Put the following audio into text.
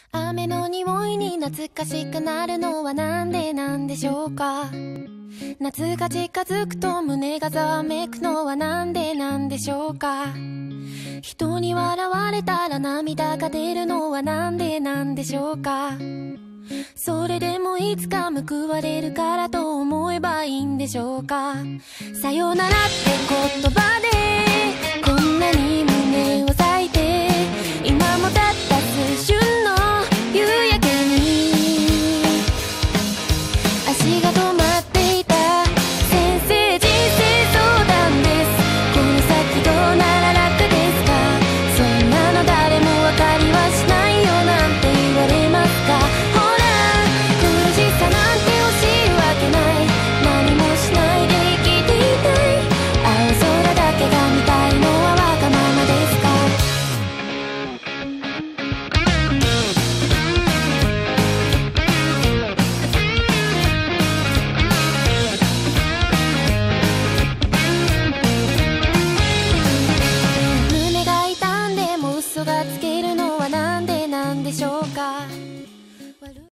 雨の匂いに懐かしくなるのはなんでなんでしょうか。夏が近づくと胸がざわめくのはなんでなんでしょうか。人に笑われたら涙が出るのはなんでなんでしょうか。それでもいつか報われるからと思えばいいんでしょうか。さよならって言葉でこんなに胸を裂いて、今もたった数瞬の夕焼けに足が止まっていた。先生人生相談です。この先どうなら楽ですか。そんなの誰も分かりはしないよなんて言われますか。ほら苦しさなんて惜しいわけない。何もしないで生きていたい。青空だけが見たいのはわがままですか。胸が痛んでも嘘がつけ